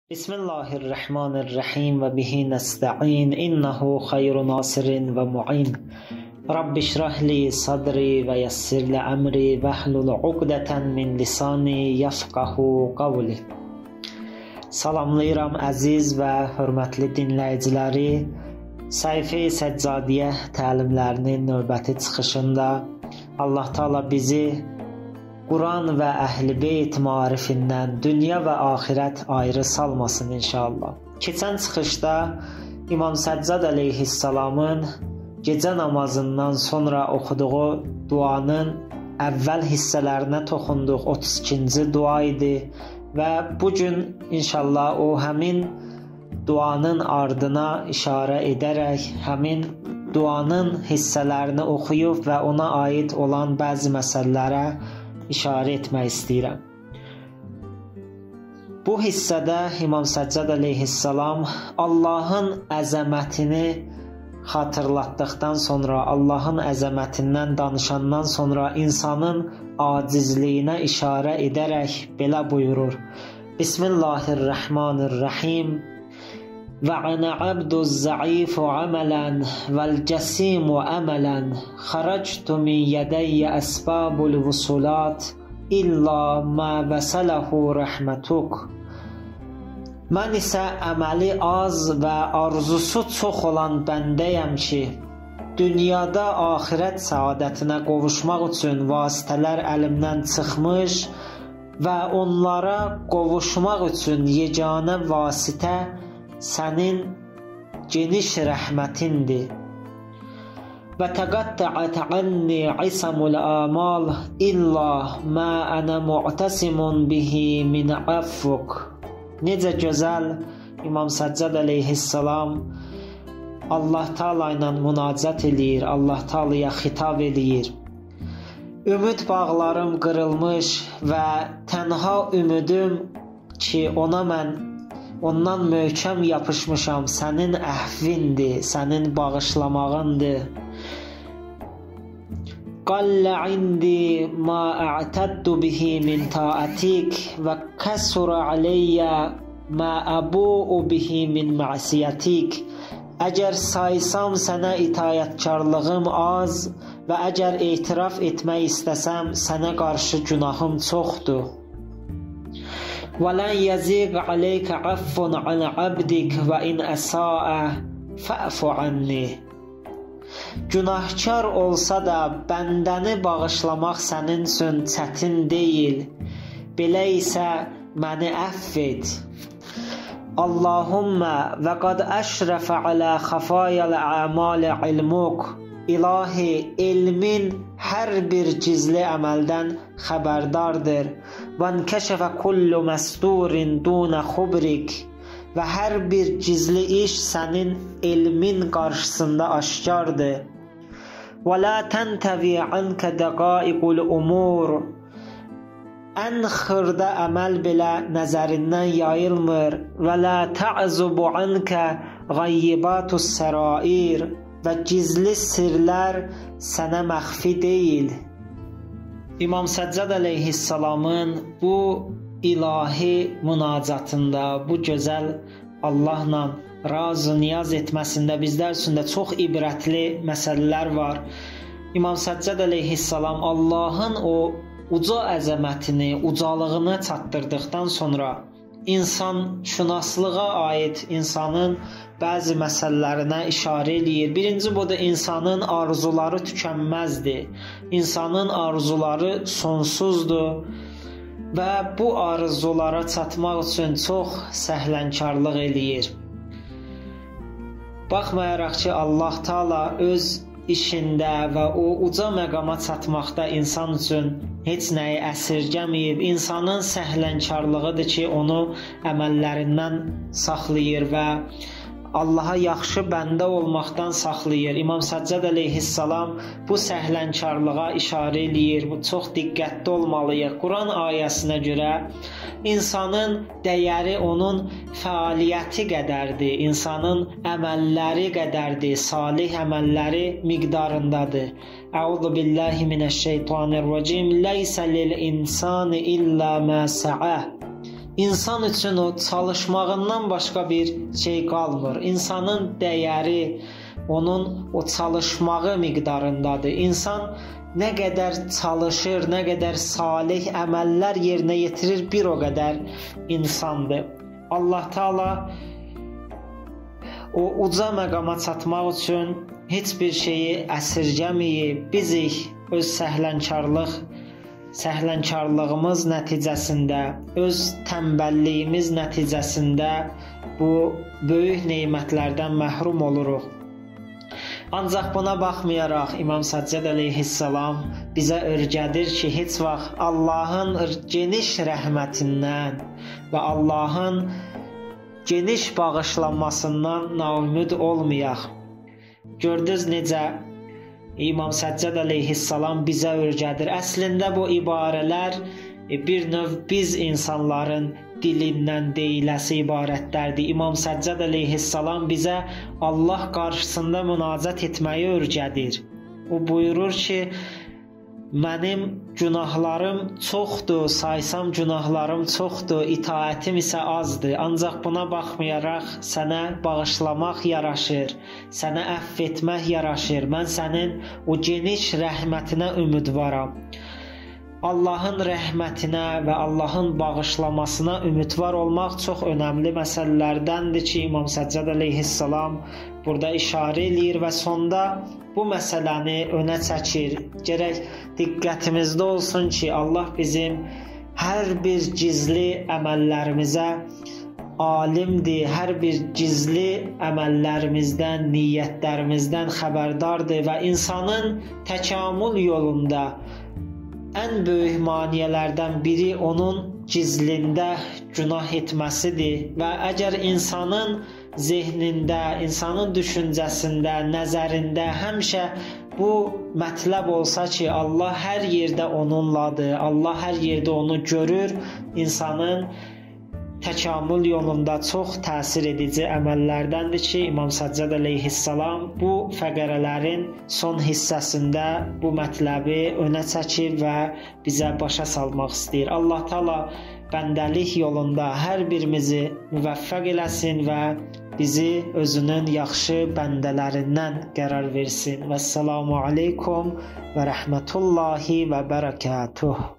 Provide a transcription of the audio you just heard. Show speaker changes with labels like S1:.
S1: Bismillahirrahmanirrahim ve bihi nesta'in innehu hayru nasirin ve mu'in. Rabbi şrahli sadri ve yassirli emri ve hlul uqdeten min lisani yafqahu qavli. Salamlayıram əziz və hörmətli dinləyiciləri. Səhifə-i Səccadiyyə təlimlərinin növbəti çıxışında Allah Taala bizi Quran və Əhl-i Beyt marifindən dünya və axirət ayrı salmasın inşallah. Keçən çıxışda İmam Səccad əleyhissalamın gecə namazından sonra oxuduğu duanın əvvəl hissələrinə toxunduq. 32-ci dua idi və bugün inşallah o həmin duanın ardına işarə edərək həmin duanın hissələrini oxuyub və ona aid olan bəzi məsələlərə işarə etmək istəyirəm. Bu hissədə İmam Səccad əleyhissalam Allahın əzəmətini xatırlatdıqdan sonra, Allahın əzəmətindən danışandan sonra insanın acizliyinə işarə edərək belə buyurur. Bismillahirrahmanirrahim. Və ana abduz zəifu əmələn vəl-cəsimu əmələn xərəctu min yədəyyə əsbabul vusulat illa mə vəsələhu rəhmətuk. Mən isə əməli az və arzusu çox olan bəndəyəm ki, dünyada axirət səadətinə qovuşmaq üçün vasitələr əlimdən çıxmış və onlara qovuşmaq üçün yeganə vasitə sənin geniş rəhmətindir. Və təqattəət anni isamul amal illa mə ənə mu'təsimun bihi min affuk. Necə gözəl İmam Səccad əleyhissalam Allah Taala ilə münacat eləyir, Allah Taalaya xitab eləyir. Ümid bağlarım qırılmış və tənha ümidim ki, ondan möhkəm yapışmışam, sənin əhvindir, sənin bağışlamağındır. Qallə indi ma a'taddu bihi min ta'atik və kəsura aleyyə ma əbu'u bihi min məsiyyətik. Əgər saysam sənə itayətkarlığım az və əgər etiraf etmək istəsəm sənə qarşı günahım çoxdur. وَلَنْ يَزِيغَ عَلَيْكَ عَفٌ عَنْ عَبْدِكَ وَإِنْ أَسَاءَ فَأْفُ عَنِّهِ. Günahkar olsa da bəndəni bağışlamaq sənin üçün çətin deyil. Belə isə məni əfv et. Allahumma və qad əşrəfə alə xafayəl əməli ilmuk. İlahi, elmin hər bir gizli əməldən xəbərdardır. وَانْكَشَفَ كُلُّ مَسْتُورٍ دُونَ خُبْرِكَ. Və hər bir gizli iş sənin elmin qarşısında aşkardır. وَلَا تَنْتَوِي عَنْكَ دَقَائِقُ الْأُمُورِ. Ən xırda əməl belə nəzərindən yayılmır. وَلَا تَعْزُبُ عَنْكَ غَيِّبَاتُ السَّرَائِرِ. Və gizli sirlər sənə məxfi deyil. İmam Səccad əleyhissalamın bu ilahi münacatında, bu gözəl Allahla razı niyaz etməsində bizlər üçün də çox ibrətli məsələlər var. İmam Səccad əleyhissalam Allahın o uca əzəmətini, ucalığını çatdırdıqdan sonra insan şünaslığa aid insanın bəzi məsələlərinə işarə eləyir. Birinci bu da insanın arzuları tükənməzdir. İnsanın arzuları sonsuzdur və bu arzulara çatmaq üçün çox səhlənkarlıq eləyir. Baxmayaraq ki, Allah Taala öz işində və o uca məqama çatmaqda insan üçün heç nəyi əsirgəməyib. İnsanın səhlənkarlığıdır ki, onu əməllərindən saxlayır və Allaha yaxşı bəndə olmaqdan saxlayır. İmam Səccad əleyhissalam bu səhlənkarlığa işarə eləyir. Bu çox diqqətli olmalıyıq. Quran ayəsinə görə insanın dəyəri onun fəaliyyəti qədərdir, insanın əməlləri qədərdir, salih əməlləri miqdarındadır. Əuzu billahi minəşşeytanirracim. Leysə lil insani illə mə sə'ə. insan üçün o çalışmağından başqa bir şey qalmır. İnsanın dəyəri onun o çalışmağı miqdarındadır. İnsan nə qədər çalışır, nə qədər salih əməllər yerinə yetirir, bir o qədər insandır. Allah Taala o uca məqama çatmaq üçün heç bir şeyi əsirgəməyib, bizik öz səhlənkarlığımız nəticəsində, öz tənbəlliyimiz nəticəsində bu böyük nemətlərdən məhrum oluruq. Ancaq buna baxmayaraq İmam Səccad əleyhissalam bizə öyrədir ki, heç vaxt Allahın geniş rəhmətindən və Allahın geniş bağışlanmasından naümid olmayaq. Gördünüz necə İmam Səccad əleyhissalam bizə öyrədir. Əslində bu ibarələr bir növ biz insanların dilindən deyiləsi ibarətlərdir. İmam Səccad əleyhissalam bizə Allah qarşısında münacət etməyi öyrədir. O buyurur ki, mənim günahlarım çoxdur, saysam günahlarım çoxdur, itaətim isə azdır. Ancaq buna baxmayaraq sənə bağışlamaq yaraşır, sənə əfv etmək yaraşır. Mən sənin o geniş rəhmətinə ümidvaram. Allahın rəhmətinə və Allahın bağışlamasına ümidvar olmaq çox önəmli məsələlərdəndir ki, İmam Səccad əleyhissalam burada işarə eləyir və sonda bu məsələni önə çəkir. Gərək diqqətimizdə olsun ki, Allah bizim hər bir gizli əməllərimizə alimdir, hər bir gizli əməllərimizdən, niyyətlərimizdən xəbərdardır və insanın təkamül yolunda ən böyük maneələrdən biri onun gizlində günah etməsidir və əgər insanın zehnində, insanın düşüncəsində, nəzərində həmişə bu mətləb olsa ki, Allah hər yerdə onunladır, Allah hər yerdə onu görür, insanın təkamül yolunda çox təsir edici əməllərdəndir ki, İmam Səccad əleyhissalam bu fəqərələrin son hissəsində bu mətləbi önə çəkir və bizə başa salmaq istəyir. Allah Taala bəndəlik yolunda hər birimizi müvəffəq eləsin və bizi özünün yaxşı bəndələrindən qərar versin. Vəssalamu aleykum və rəhmətullahi və bərəkətuh.